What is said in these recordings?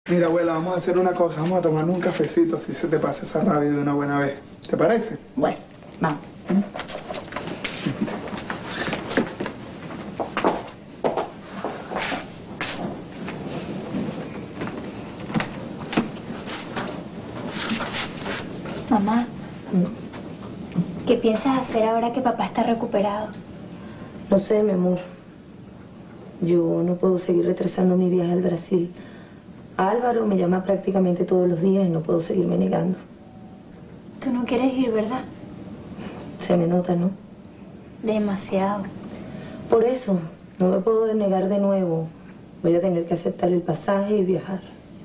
Mira, abuela, vamos a hacer una cosa. Vamos a tomarnos un cafecito, así se te pasa esa rabia de una buena vez. ¿Te parece? Bueno, vamos. Mamá, ¿qué piensas hacer ahora que papá está recuperado? No sé, mi amor. Yo no puedo seguir retrasando mi viaje al Brasil. Álvaro me llama prácticamente todos los días y no puedo seguirme negando. Tú no quieres ir, ¿verdad? Se me nota, ¿no? Demasiado. Por eso, no me puedo negar de nuevo. Voy a tener que aceptar el pasaje y viajar.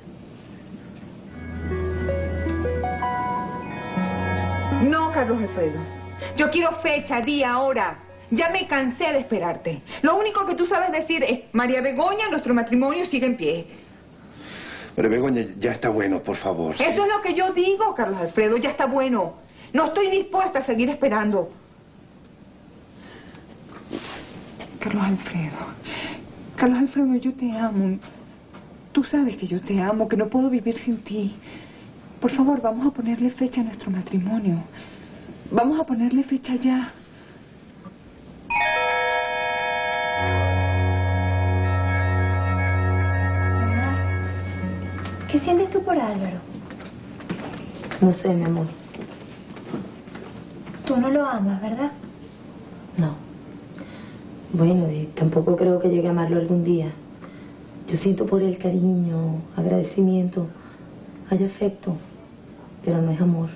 No, Carlos Alfredo. Yo quiero fecha, día, hora. Ya me cansé de esperarte. Lo único que tú sabes decir es, María Begoña, nuestro matrimonio sigue en pie. Pero Begoña, ya está bueno, por favor. Eso es lo que yo digo, Carlos Alfredo, ya está bueno. No estoy dispuesta a seguir esperando. Carlos Alfredo, yo te amo. Tú sabes que yo te amo, que no puedo vivir sin ti. Por favor, vamos a ponerle fecha a nuestro matrimonio. Vamos a ponerle fecha ya. ¿Qué sientes tú por Álvaro? No sé, mi amor. Tú no lo amas, ¿verdad? No. Bueno, y tampoco creo que llegue a amarlo algún día. Yo siento por él cariño, agradecimiento, hay afecto, pero no es amor.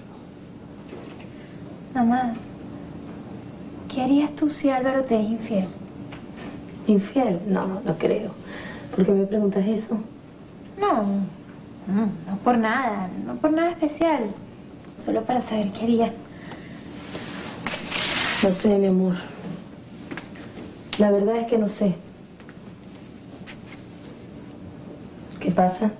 Mamá, ¿qué harías tú si Álvaro te es infiel? ¿Infiel? No, no creo. ¿Por qué me preguntas eso? No por nada, no por nada especial. Solo para saber qué harías. No sé, mi amor. La verdad es que no sé. ¿Qué pasa?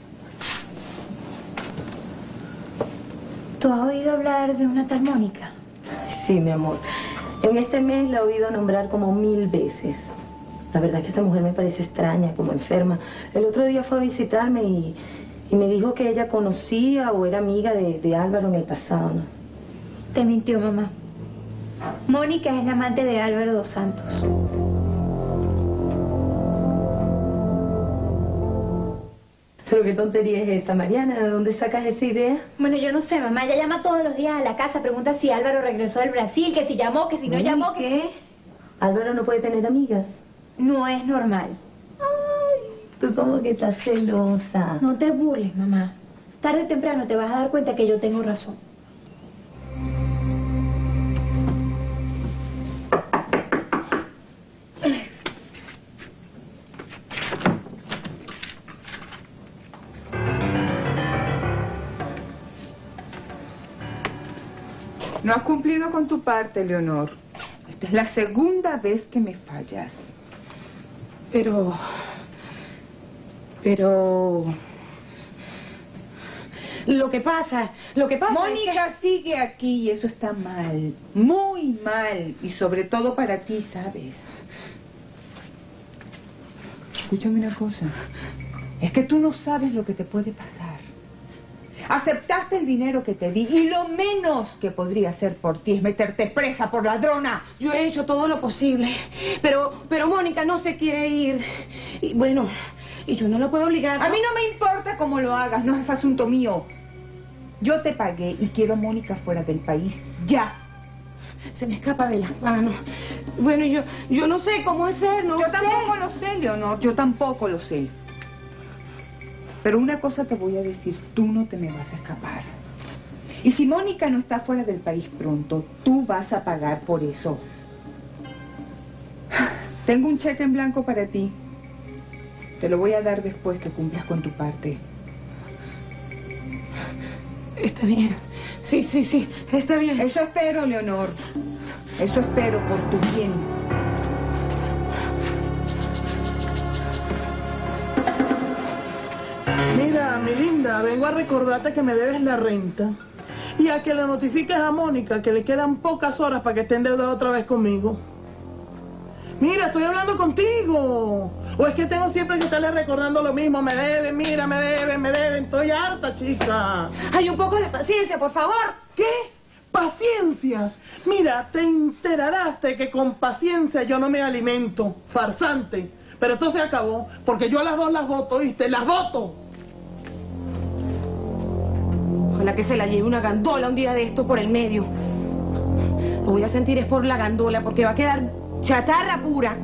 ¿Tú has oído hablar de una tal Mónica? Sí, mi amor. En este mes la he oído nombrar como 1000 veces. La verdad es que esta mujer me parece extraña, como enferma. El otro día fue a visitarme y me dijo que ella conocía o era amiga de Álvaro en el pasado, ¿no? Te mintió, mamá. Mónica es la amante de Álvaro dos Santos. Pero qué tontería es esta, Mariana. ¿De dónde sacas esa idea? Bueno, yo no sé, mamá. Ella llama todos los días a la casa, pregunta si Álvaro regresó del Brasil, que si llamó, que si no llamó. ¿Qué? ¿Álvaro no puede tener amigas? No es normal. Tú como que estás celosa. No te burles, mamá. Tarde o temprano te vas a dar cuenta que yo tengo razón. No has cumplido con tu parte, Leonor. Esta es la segunda vez que me fallas. Pero... Lo que pasa Mónica es que... sigue aquí y eso está mal. Muy mal. Y sobre todo para ti, ¿sabes? Escúchame una cosa. Es que tú no sabes lo que te puede pasar. Aceptaste el dinero que te di y lo menos que podría hacer por ti es meterte presa por ladrona. Yo he hecho todo lo posible, pero Mónica no se quiere ir. Y bueno, y yo no la puedo obligar. A mí no me importa cómo lo hagas, no es asunto mío. Yo te pagué y quiero a Mónica fuera del país, ya. Se me escapa de las manos. Bueno, yo no sé cómo hacerlo. Yo tampoco lo sé, Leonor, yo tampoco lo sé. Pero una cosa te voy a decir, tú no te me vas a escapar. Y si Mónica no está fuera del país pronto, tú vas a pagar por eso. Tengo un cheque en blanco para ti. Te lo voy a dar después que cumplas con tu parte. Está bien. Sí, está bien. Eso espero, Leonor. Eso espero por tu bien. Mira, mi linda, vengo a recordarte que me debes la renta y a que le notifiques a Mónica que le quedan pocas horas para que esté endeudada otra vez conmigo. Mira, estoy hablando contigo. ¿O es que tengo siempre que estarle recordando lo mismo? Me deben, mira, me deben. Estoy harta, chica. Hay un poco de paciencia, por favor. ¿Qué? ¿Paciencia? Mira, te enterarás de que con paciencia yo no me alimento. Farsante. Pero esto se acabó, porque yo a las dos las voto, ¿viste? ¡Las voto! Ojalá que se la lleve una gandola un día de esto por el medio. Lo voy a sentir es por la gandola, porque va a quedar chatarra pura.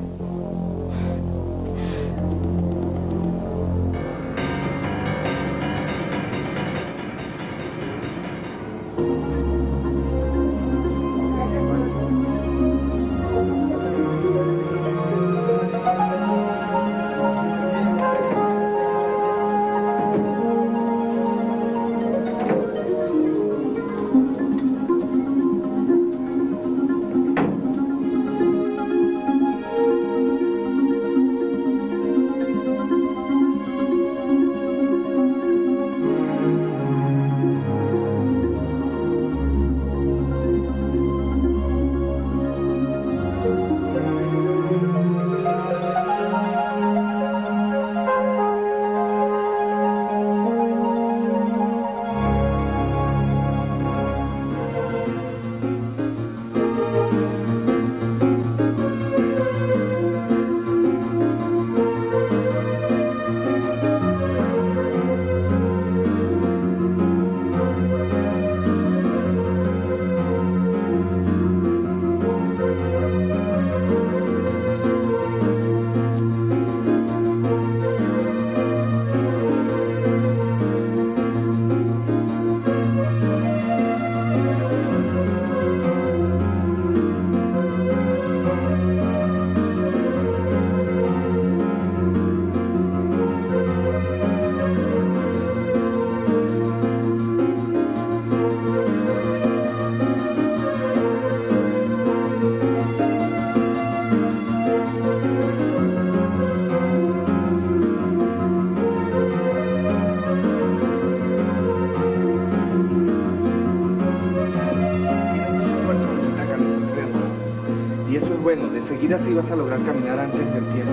Bueno, de seguida sí vas a lograr caminar antes del tiempo.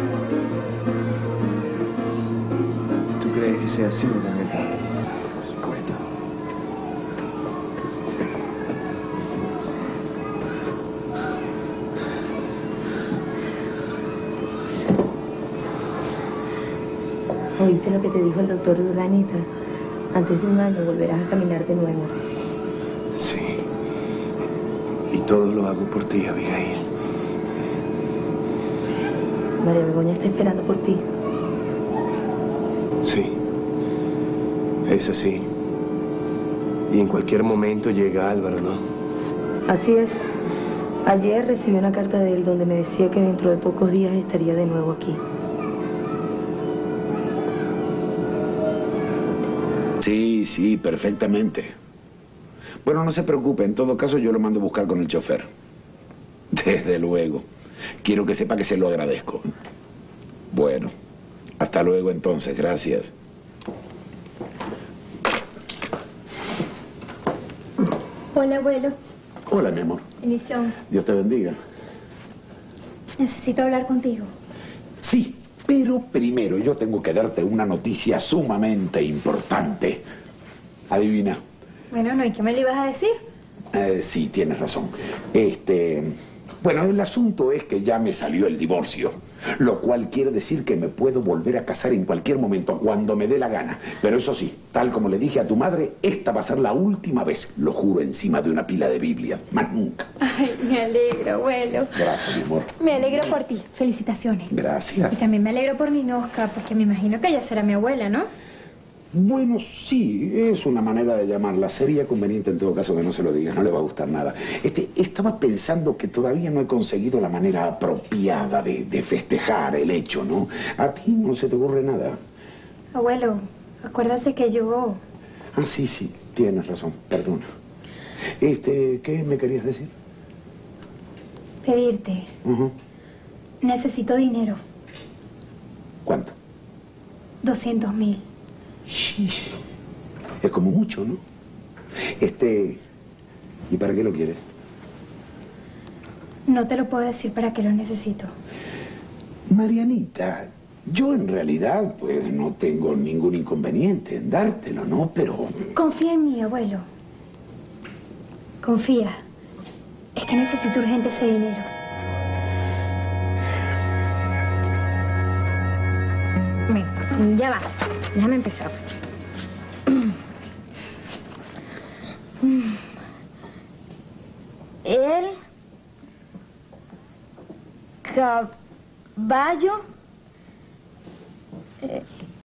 ¿Tú crees que sea así, Daniel? Por supuesto. ¿Oíste lo que te dijo el doctor Urdanita? Antes de un año volverás a caminar de nuevo. Sí. Y todo lo hago por ti, Abigail. María Begoña está esperando por ti. Sí. Es así. Y en cualquier momento llega Álvaro, ¿no? Así es. Ayer recibí una carta de él donde me decía que dentro de pocos días estaría de nuevo aquí. Sí, perfectamente. Bueno, no se preocupe, en todo caso yo lo mando a buscar con el chofer. Desde luego. Quiero que sepa que se lo agradezco. Bueno, hasta luego entonces, gracias. Hola, abuelo. Hola, mi amor. Bendición. Dios te bendiga. Necesito hablar contigo. Sí, pero primero yo tengo que darte una noticia sumamente importante. Adivina. Bueno, ¿no? ¿Y qué me le ibas a decir? Sí, tienes razón. Bueno, el asunto es que ya me salió el divorcio, lo cual quiere decir que me puedo volver a casar en cualquier momento, cuando me dé la gana. Pero eso sí, tal como le dije a tu madre, esta va a ser la última vez, lo juro encima de una pila de Biblia, más nunca. Ay, me alegro, abuelo. Gracias, mi amor. Me alegro por ti. Felicitaciones. Gracias. Y también me alegro por Ninosca, porque me imagino que ella será mi abuela, ¿no? Bueno, sí, es una manera de llamarla. Sería conveniente en todo caso que no se lo digas, no le va a gustar nada. Estaba pensando que todavía no he conseguido la manera apropiada de festejar el hecho, ¿no? ¿A ti no se te ocurre nada? Abuelo, acuérdate que yo... Ah, sí, tienes razón, perdona. ¿Qué me querías decir? Pedirte. Necesito dinero. ¿Cuánto? 200.000. Es como mucho, ¿no? ¿Y para qué lo quieres? No te lo puedo decir para qué lo necesito. Marianita, Yo en realidad, pues, no tengo ningún inconveniente en dártelo, ¿no? Pero... Confía en mí, abuelo. Confía. Es que necesito urgente ese dinero. Ya va. Déjame empezar. El caballo